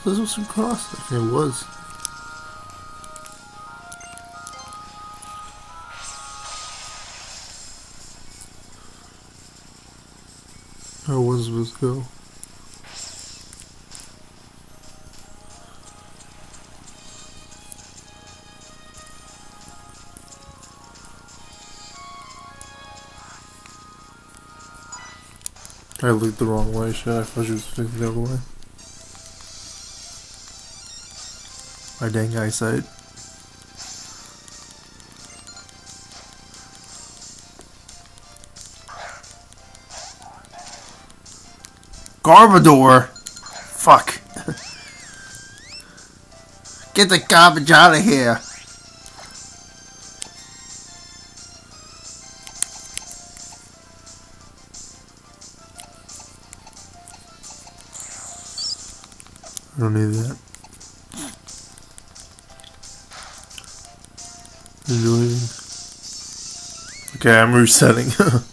This was some cross. Okay, it was. Where was supposed to go? I looked the wrong way, shit. I thought she was facing the other way. My dang eyesight. Garbador! Fuck. Get the garbage out of here! I don't need that. Did you leave? Okay, I'm resetting.